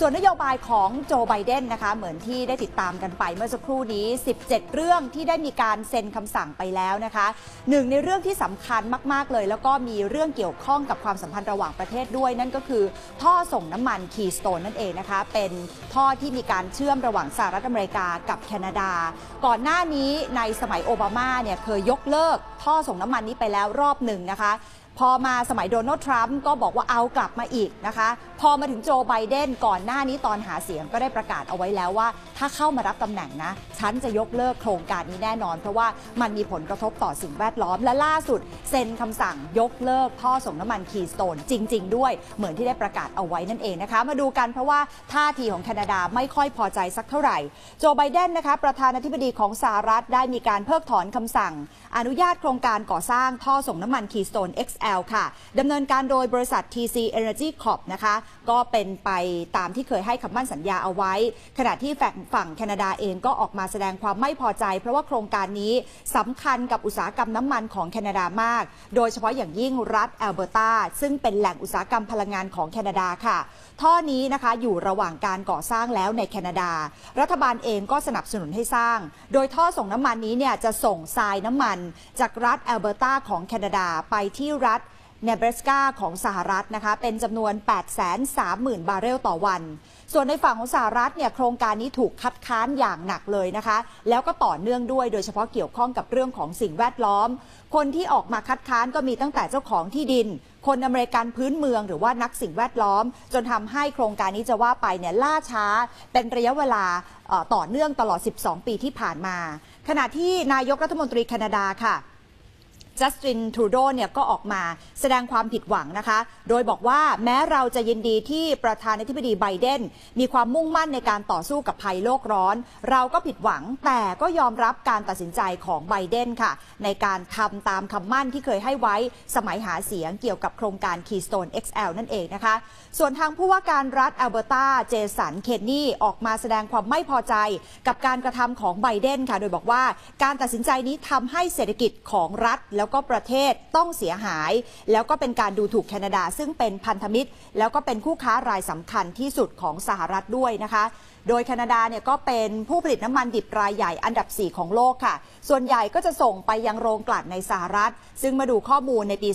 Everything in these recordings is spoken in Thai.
ส่วนนโยบายของโจไบเดนนะคะเหมือนที่ได้ติดตามกันไปเมื่อสักครู่นี้17เรื่องที่ได้มีการเซ็นคำสั่งไปแล้วนะคะหนึ่งในเรื่องที่สำคัญมากๆเลยแล้วก็มีเรื่องเกี่ยวข้องกับความสัมพันธ์ระหว่างประเทศด้วยนั่นก็คือท่อส่งน้ำมันคีย์สโตนนั่นเองนะคะเป็นท่อที่มีการเชื่อมระหว่างสหรัฐอเมริกากับแคนาดาก่อนหน้านี้ในสมัยโอบามาเนี่ยเคยยกเลิกท่อส่งน้ำมันนี้ไปแล้วรอบหนึ่งนะคะพอมาสมัยโดนัลด์ทรัมป์ก็บอกว่าเอากลับมาอีกนะคะพอมาถึงโจไบเดนก่อนหน้านี้ตอนหาเสียงก็ได้ประกาศเอาไว้แล้วว่าถ้าเข้ามารับตำแหน่งนะฉันจะยกเลิกโครงการนี้แน่นอนเพราะว่ามันมีผลกระทบต่อสิ่งแวดล้อมและล่าสุดเซ็นคำสั่งยกเลิกท่อส่งน้ำมันคีย์สโตนจริงๆด้วยเหมือนที่ได้ประกาศเอาไว้นั่นเองนะคะมาดูกันเพราะว่าท่าทีของแคนาดาไม่ค่อยพอใจสักเท่าไหร่โจไบเดนนะคะประธานาธิบดีของสหรัฐได้มีการเพิกถอนคำสั่งอนุญาตโครงการก่อสร้างท่อส่งน้ำมันคีย์สโตน XL ค่ะดำเนินการโดยบริษัท TC Energy Corp นะคะก็เป็นไปตามที่เคยให้คำมั่นสัญญาเอาไว้ขณะที่ฝั่งแคนาดาเองก็ออกมาแสดงความไม่พอใจเพราะว่าโครงการนี้สำคัญกับอุตสาหกรรมน้ำมันของแคนาดามากโดยเฉพาะอย่างยิ่งรัฐแอลเบอร์ตาซึ่งเป็นแหล่งอุตสาหกรรมพลังงานของแคนาดาค่ะท่อนี้นะคะอยู่ระหว่างการก่อสร้างแล้วในแคนาดารัฐบาลเองก็สนับสนุนให้สร้างโดยท่อส่งน้ำมันนี้เนี่ยจะส่งทรายน้ำมันจากรัฐแอลเบอร์ตาของแคนาดาไปที่รัฐเนบราสกาของสหรัฐนะคะเป็นจำนวน 830,000 บาร์เรลต่อวันส่วนในฝั่งของสหรัฐเนี่ยโครงการนี้ถูกคัดค้านอย่างหนักเลยนะคะแล้วก็ต่อเนื่องด้วยโดยเฉพาะเกี่ยวข้องกับเรื่องของสิ่งแวดล้อมคนที่ออกมาคัดค้านก็มีตั้งแต่เจ้าของที่ดินคนอเมริกันพื้นเมืองหรือว่านักสิ่งแวดล้อมจนทำให้โครงการนี้จะว่าไปเนี่ยล่าช้าเป็นระยะเวลาต่อเนื่องตลอด12ปีที่ผ่านมาขณะที่นายกรัฐมนตรีแคนาดาค่ะจัสติน ทรูโดเนี่ยก็ออกมาแสดงความผิดหวังนะคะโดยบอกว่าแม้เราจะยินดีที่ประธานาธิบดีไบเดนมีความมุ่งมั่นในการต่อสู้กับภัยโลกร้อนเราก็ผิดหวังแต่ก็ยอมรับการตัดสินใจของไบเดนค่ะในการทำตามคำมั่นที่เคยให้ไว้สมัยหาเสียงเกี่ยวกับโครงการ Keystone XL นั่นเองนะคะส่วนทางผู้ว่าการรัฐแอลเบอร์ตาเจสัน เคนนีออกมาแสดงความไม่พอใจกับการกระทำของไบเดนค่ะโดยบอกว่าการตัดสินใจนี้ทำให้เศรษฐกิจของรัฐแล้วก็ประเทศต้องเสียหายแล้วก็เป็นการดูถูกแคนาดาซึ่งเป็นพันธมิตรแล้วก็เป็นคู่ค้ารายสำคัญที่สุดของสหรัฐด้วยนะคะโดยแคนาดาเนี่ยก็เป็นผู้ผลิตน้ำมันดิบรายใหญ่อันดับ4ของโลกค่ะส่วนใหญ่ก็จะส่งไปยังโรงกลั่นในสหรัฐซึ่งมาดูข้อมูลในปี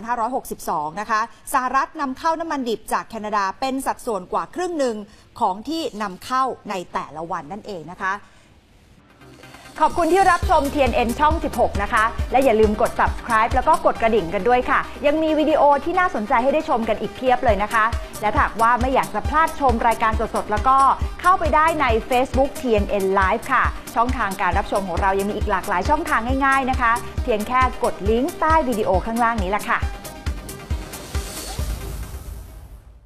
2562 นะคะสหรัฐนำเข้าน้ำมันดิบจากแคนาดาเป็นสัดส่วนกว่าครึ่งหนึ่งของที่นำเข้าในแต่ละวันนั่นเองนะคะขอบคุณที่รับชม TNN ช่อง 16 นะคะและอย่าลืมกด subscribe แล้วก็กดกระดิ่งกันด้วยค่ะยังมีวิดีโอที่น่าสนใจให้ได้ชมกันอีกเพียบเลยนะคะและหากว่าไม่อยากจะพลาดชมรายการสดๆแล้วก็เข้าไปได้ใน Facebook TNN Live ค่ะช่องทางการรับชมของเรายังมีอีกหลากหลายช่องทางง่ายๆนะคะเพียงแค่กดลิงก์ใต้วิดีโอข้างล่างนี้ล่ะค่ะ